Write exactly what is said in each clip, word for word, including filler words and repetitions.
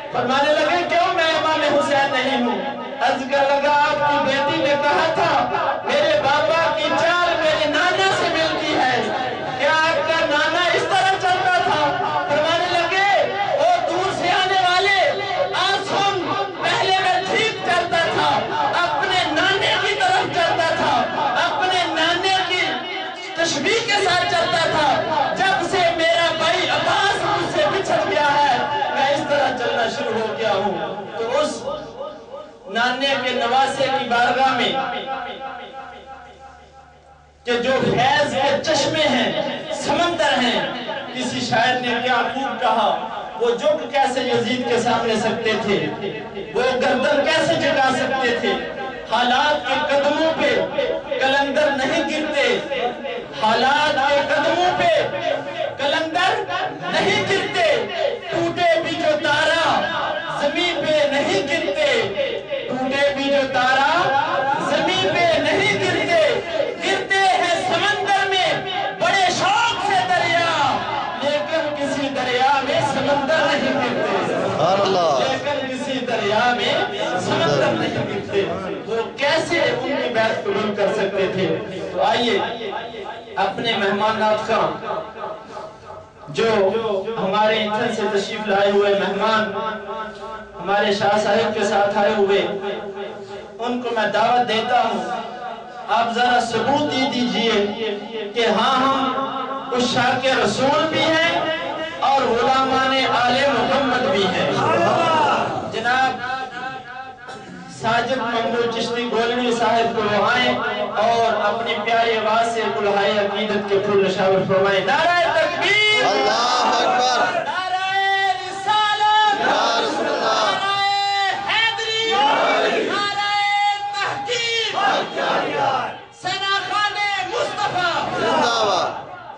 فرمانے لگے کیوں میں امام حسین نہیں ہوں؟ عرض کر لگا آپ کی بیٹی نے کہا تھا میرے بابا کی چال میرے نانا سے ملتی ہے، کیا آپ کا نانا اس طرح چلتا تھا؟ فرمانے لگے وہ دور سے آنے والے آج سن، پہلے میں ٹھیک چلتا تھا، اپنے نانے کی طرف چلتا تھا، اپنے نانے کی تشبیہ کے ساتھ چلتا تھا، جب سے میرا بھائی عباس مجھ سے بچھڑ گیا ہے میں اس طرح چلنا شروع ہو گیا ہوں۔ تو اس نانے کے نواسے کی بارگاہ میں کہ جو فیض کے چشمے ہیں، سمندر ہیں، کسی شاعر نے کیا خوب کہا، وہ جھک کیسے یزید کے سامنے سکتے تھے، وہ گردن کیسے جھکا سکتے تھے، حالات کے قدموں پہ کلندر نہیں گرتے، حالات کے قدموں پہ کلندر نہیں گرتے، ٹوٹے بھی جو تارا زمین پہ نہیں گرتے، ٹوٹے بھی جو تارا زمین پہ نہیں گرتے، گرتے ہیں سمندر میں بڑے شوق سے دریا، لیکن کسی دریا میں سمندر نہیں گرتے، لیکن کسی دریا میں سمندر نہیں گرتے۔ وہ کیسے ان کی بیعت قبول کر سکتے تھے؟ تو آئیے اپنے مہمانات کا جو ہمارے انٹھن سے تشریف لائے ہوئے مہمان ہمارے شاہ صاحب کے ساتھ آئے ہوئے ان کو میں دعوت دیتا ہوں، آپ ذرا ثبوت دے دیجئے کہ ہاں ہم اس شاہ کے رسول بھی ہیں اور غلامان آل محمد بھی ہیں۔ جناب ساجد محمود چشتی گولوی صاحب کو آئیں اور اپنی پیاری آواز سے کلہائے عقیدت کے پھول نشاور فرمائیں۔ نعرہ تکبیر، اللہ اکبر، نعرہ رسالت، نعرہ حیدری، نعرہ تحقیق، سنا خان مصطفیٰ زندہ باد۔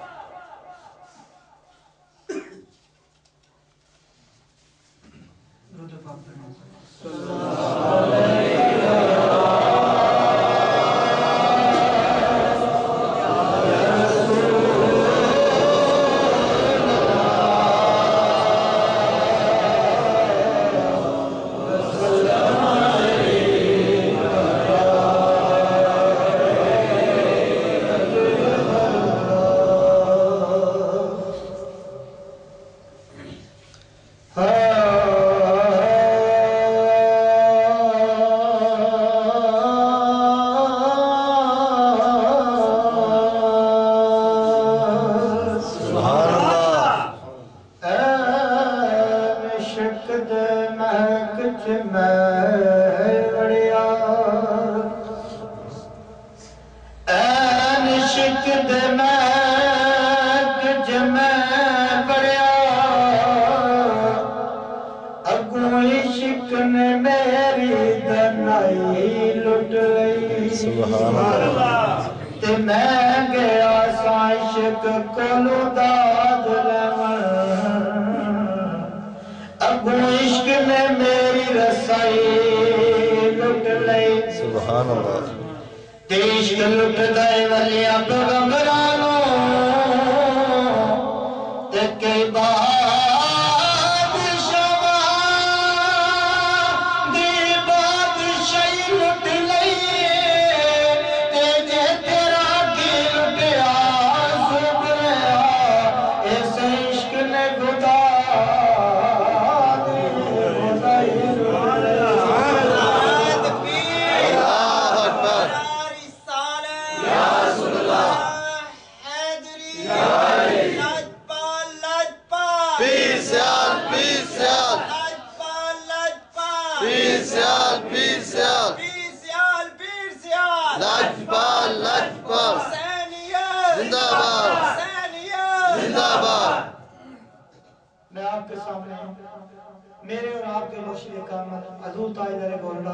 میرے اور آپ کے مرشد کامل حضور تاجدار گولڈا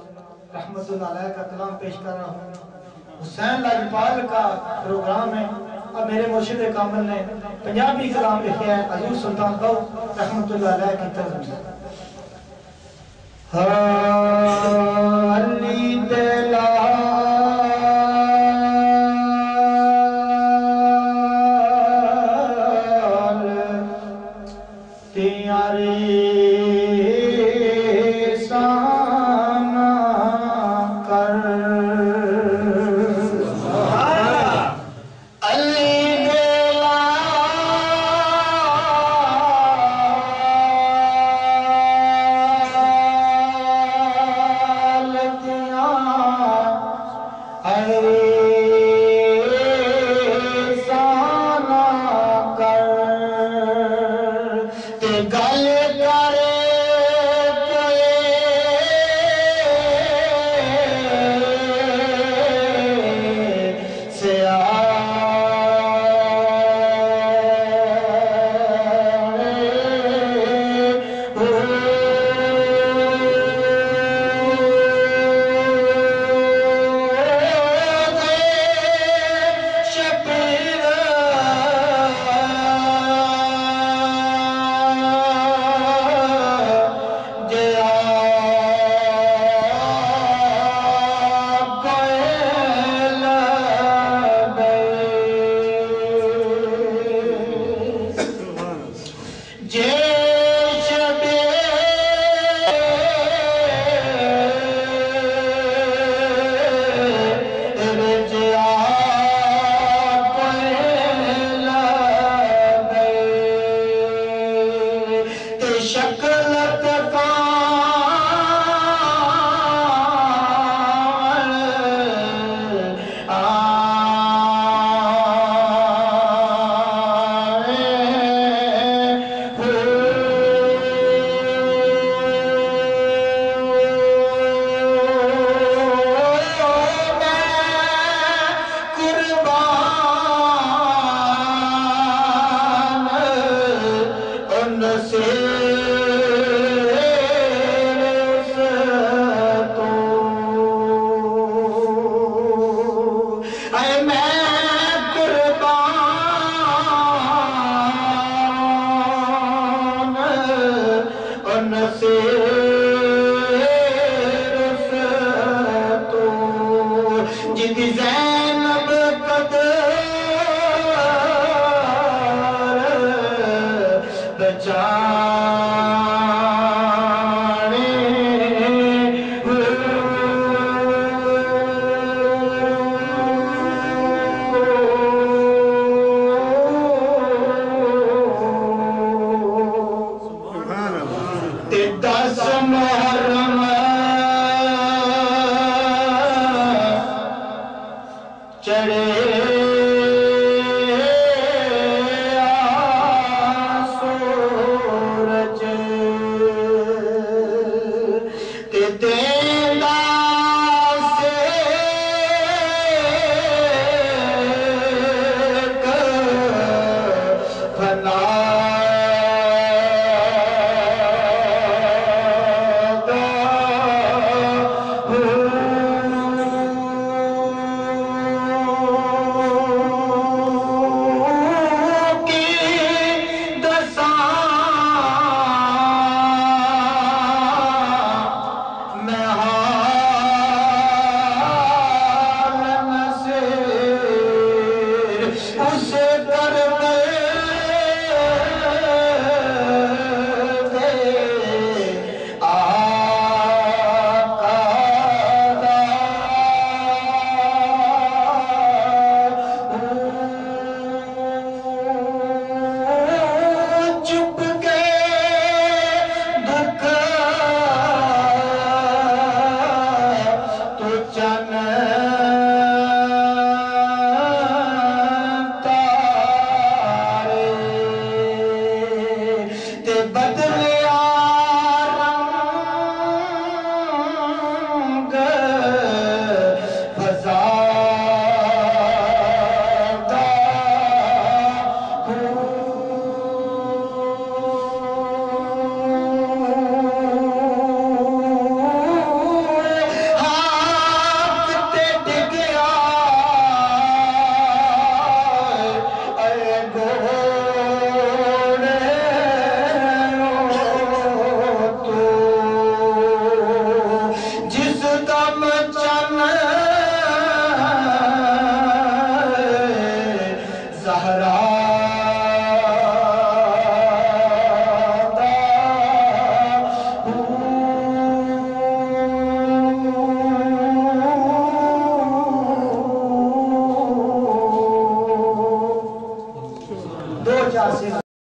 رحمت اللہ علیہ کا کلام پیش کر رہا ہوں۔ حسین لاجپال کا پروگرام ہے۔ اب میرے مرشد کامل نے پنجابی کلام لکھے ہیں حضور سلطان بہو رحمت اللہ علیہ کی طرف سے۔ علی دلا تیاری شکلت